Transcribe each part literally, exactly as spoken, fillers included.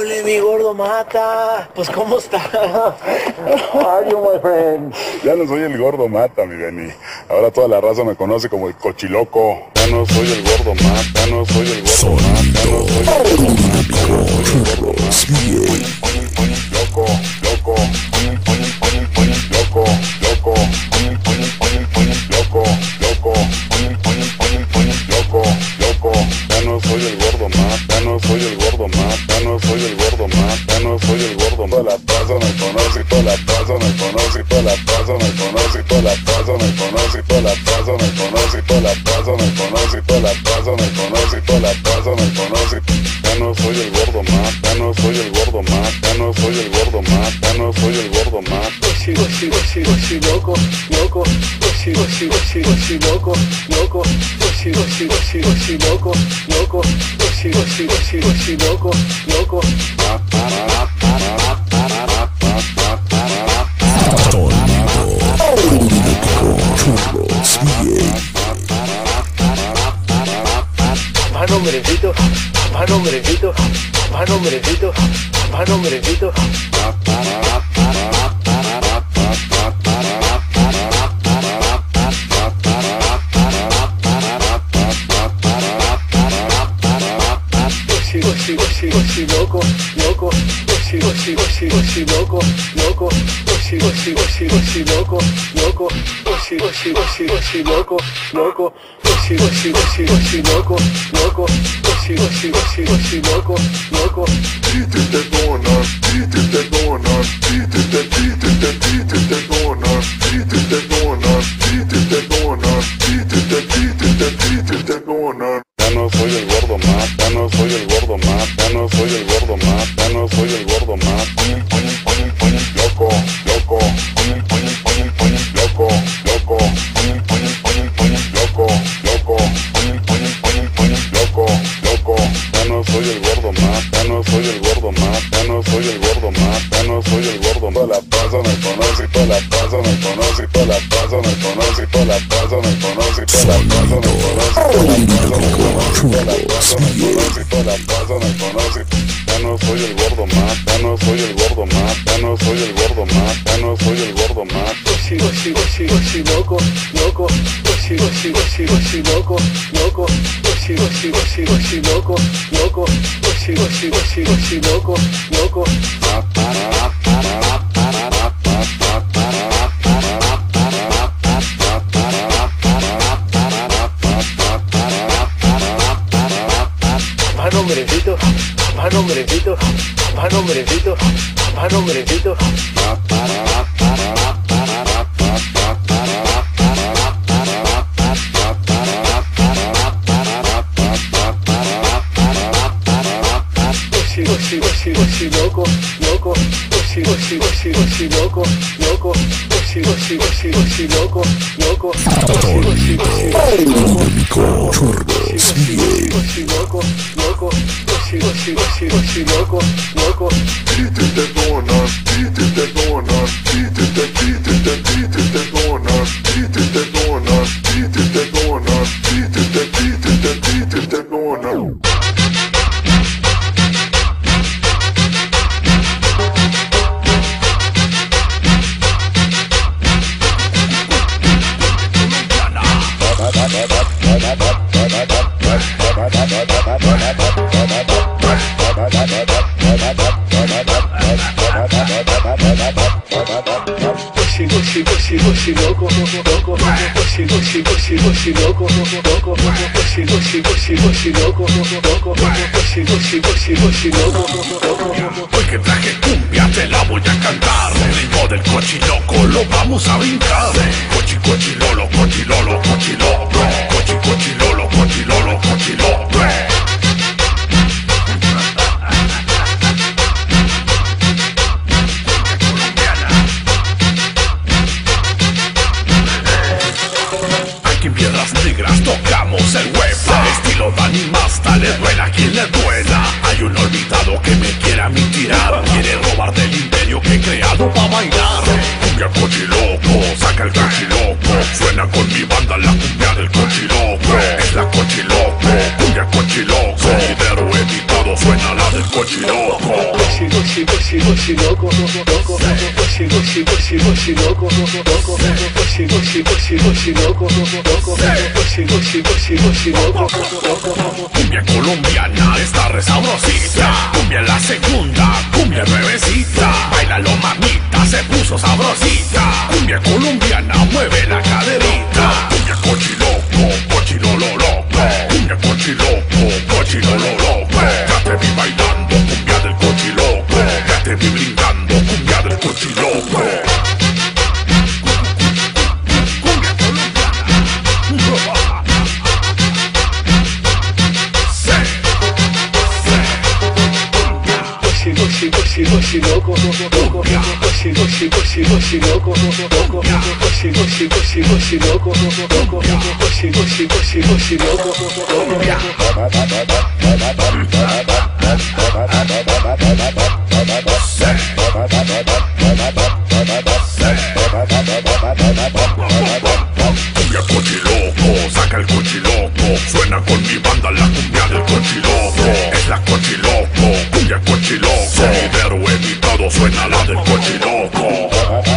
Ole, mi gordo Mata. Pues, ¿cómo estás? How are you, my friend? Ya no soy el gordo Mata, mi Benny. Ahora toda la raza me conoce como el cochiloco. Ya no soy el gordo Mata, ya no soy el gordo Mata, ya no soy el gordo Mata, ya no soy el gordo Mata. Loco, loco, loco, loco, loco, loco, loco, loco. Ya no soy el gordo Mata, ya no soy el gordo Mata, ya no soy el gordo Mata, ya no soy el gordo Mata. Toda la raza me conoce, toda la raza me conoce, toda la raza me conoce, toda la raza me conoce, toda la raza me conoce, toda la raza me conoce, toda la raza me conoce, toda la raza me conoce. Ya no soy el gordo Mata, ya no soy el gordo Mata, ya no soy el gordo Mata, ya no soy el gordo Mata. Oxi, oxi, oxi, oxi, loco, loco, oxi, oxi, oxi, oxi, loco, loco, oxi, oxi, oxi, oxi, loco, loco, oxi, oxi, oxi, oxi, loco, loco. Papá nombrecito, papá nombrecito, papá nombrecito, papá nombrecito. Oxi, oxi, oxi, loco, loco, oxi, oxi, oxi, oxi, loco, loco, oxi, oxi, oxi, oxi, loco, loco, oxi, oxi, oxi, oxi, loco, loco, oxi, oxi, oxi, oxi, loco, loco, oxi, oxi, oxi, oxi, loco, loco. Beat it, they're going on, beat it, they're going on, beat it, they're beat it, they're beat it, they're going on, beat it, they're going on, beat it, they're going on, beat it, they're beat it, they're beat it, they're going on. Ya no soy el gordo Mata, ya no soy el gordo Mata, ya no soy el gordo Mata, ya no soy el gordo Mata. Loco, loco, loco, loco, loco, loco, loco, loco. Ya no soy el gordo Mata, ya no soy el gordo Mata, ya no soy el gordo Mata, ya no soy el gordo Mata. Toda la raza me conoce, toda la raza me conoce, toda la raza me conoce, toda la raza me conoce, toda la raza me conoce, toda la raza me conoce, toda la raza me conoce. Ya no soy el gordo Mata, ya no soy el gordo Mata, ya no soy el gordo Mata, ya no soy el gordo Mata. Oxi, oxi, oxi, oxi, loco, loco, oxi, oxi, oxi, oxi, loco, loco, oxi, oxi, oxi, oxi, loco, loco, oxi, oxi, oxi, oxi, loco, loco. Papá nombrecito, papá nombrecito, papá nombrecito, papá nombrecito. Oxi, oxi, oxi, oxi, loco, loco, oxi, oxi, oxi, oxi, loco, loco, oxi, oxi, oxi, oxi, loco, loco, oxi, oxi, oxi, loco, oxi, loco, loco, oxi, oxi, oxi, oxi, loco, loco. Beat it, they're going on, beat it, they're going on, beat it, they're beat it, they're beat it, they're going on, beat it, they're going on, beat it, they're going on, beat it, they're beat it, they're beat it, they're going on. Oxi, oxi, oxi, oxi, loco, loco, oxi, oxi, oxi, oxi, loco, loco, oxi, oxi, oxi, oxi, loco, loco, oxi, oxi, oxi, oxi, loco, loco. Hoy que traje cumbia te la voy a cantar. El ritmo del cochiloco lo vamos a brincar. Cochi, cochilolo, cochilolo, cochilolo, cochi, cochilolo, cochilolo, cochilolo. Aquí en Piedras Negras tocamos el web. Estilo Dani Masta, le duela a quien le duela. Hay un olvidado que me quiere a mí tirar. Quiere robar del imperio que he creado pa' bailar. Cumbia cochiloco, saca el cochiloco. Suena loco. Cochi, cochi, cochi, cochi loco, loco. Cochi, cochi, cochi, cochi loco, loco. Cochi, cochi, cochi, cochi loco, loco. Cochi, cochi, cochi, cochi loco, loco. Cumbia colombiana está re sabrosita. Cumbia la segunda, cumbia nuevecita. Bailalo mamita, se puso sabrosita. Cumbia colombiana, mueve la caderita. Cumbia cochiloco, cochilolo loco. Cumbia cochiloco, cochilolo loco. Ya te vi bailando, cumbia del cochiloco. Ya te vi brincando, cumbia del cochiloco. Cumbia colombiana. Cochi, cochi, cochi, cochi loco, loco. Cochi, cochi, cochi, cochi loco, loco. Cochi, cochi, cochi, cochi loco, loco. Cochi, cochi, cochi, cochi loco, loco. Cumbia cochiloco, saca el cochiloco. Suena con mi banda la cumbia del cochiloco. Es la cochiloco, cumbia cochiloco. Sonidero editado, suena la del cochiloco.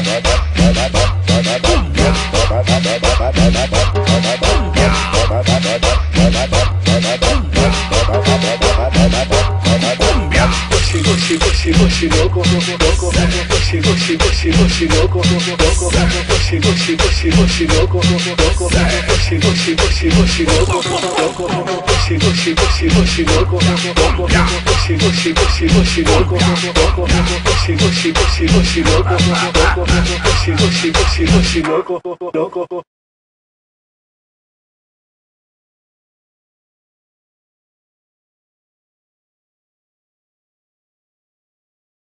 Cochi, cochi, cochi, cochi loco, loco. Cochi, cochi, cochi, cochi loco, loco. Cochi, cochi, cochi, cochi loco, loco. Cochi, cochi, cochi, cochi loco, loco. Cochi, cochi, cochi, cochi loco, loco. Cochi, cochi, cochi, cochi loco, loco. Cochi, cochi, cochi, cochi loco, loco. Cochi, cochi, cochi, cochi loco, loco.